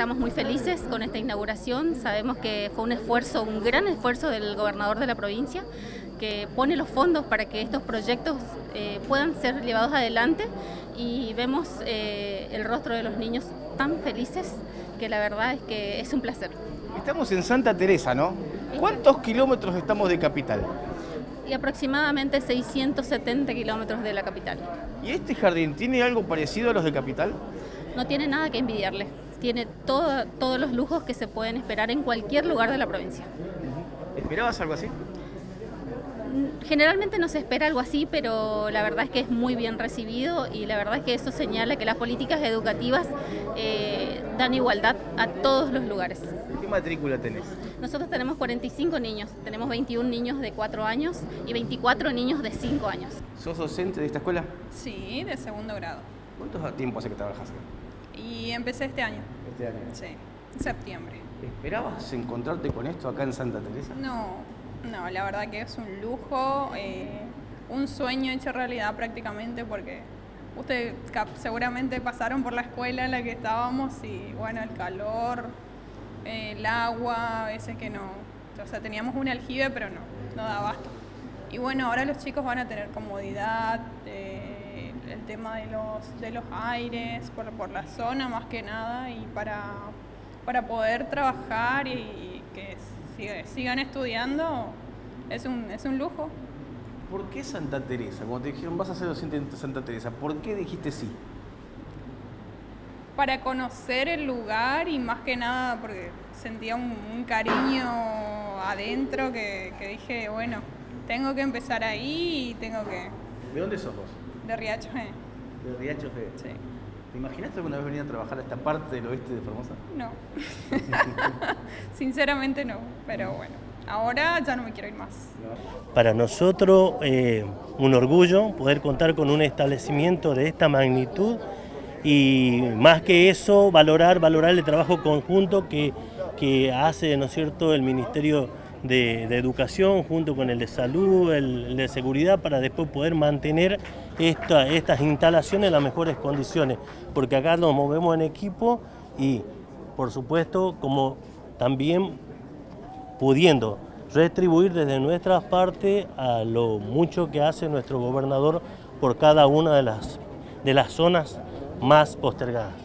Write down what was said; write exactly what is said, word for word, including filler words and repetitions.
estamos muy felices con esta inauguración. Sabemos que fue un esfuerzo, un gran esfuerzo del gobernador de la provincia, que pone los fondos para que estos proyectos eh, puedan ser llevados adelante, y vemos eh, el rostro de los niños tan felices que la verdad es que es un placer. Estamos en Santa Teresa, ¿no? ¿Cuántos kilómetros estamos de capital? Y aproximadamente seiscientos setenta kilómetros de la capital. ¿Y este jardín tiene algo parecido a los de capital? No tiene nada que envidiarle. Tiene todo, todos los lujos que se pueden esperar en cualquier lugar de la provincia. ¿Esperabas algo así? Generalmente no se espera algo así, pero la verdad es que es muy bien recibido, y la verdad es que eso señala que las políticas educativas eh, dan igualdad a todos los lugares. ¿Qué matrícula tenés? Nosotros tenemos cuarenta y cinco niños, tenemos veintiún niños de cuatro años y veinticuatro niños de cinco años. ¿Sos docente de esta escuela? Sí, de segundo grado. ¿Cuánto tiempo hace que trabajas acá? Y empecé este año. Este año. Sí, en septiembre. ¿Esperabas encontrarte con esto acá en Santa Teresa? No, no, la verdad que es un lujo, eh, un sueño hecho realidad prácticamente, porque ustedes seguramente pasaron por la escuela en la que estábamos y bueno, el calor, eh, el agua, a veces que no, o sea, teníamos un aljibe pero no, no da abasto. Y bueno, ahora los chicos van a tener comodidad, eh, el tema de los, de los aires, por, por la zona más que nada, y para, para poder trabajar y, y que siga, sigan estudiando, es un, es un lujo. ¿Por qué Santa Teresa? Cuando te dijeron vas a ser docente en Santa Teresa, ¿por qué dijiste sí? Para conocer el lugar y más que nada porque sentía un, un cariño adentro que, que dije, bueno, tengo que empezar ahí y tengo que... ¿De dónde sos vos? De Riacho G. ¿De Riacho G? Sí. ¿Te imaginaste alguna vez venir a trabajar a esta parte del oeste de Formosa? No. Sinceramente no, pero bueno, ahora ya no me quiero ir más. Para nosotros eh, un orgullo poder contar con un establecimiento de esta magnitud, y más que eso, valorar, valorar el trabajo conjunto que, que hace, ¿no es cierto?, el Ministerio de, de Educación junto con el de Salud, el, el de Seguridad, para después poder mantener esta, estas instalaciones en las mejores condiciones, porque acá nos movemos en equipo y, por supuesto, como también pudiendo retribuir desde nuestra parte a lo mucho que hace nuestro gobernador por cada una de las, de las zonas más postergadas.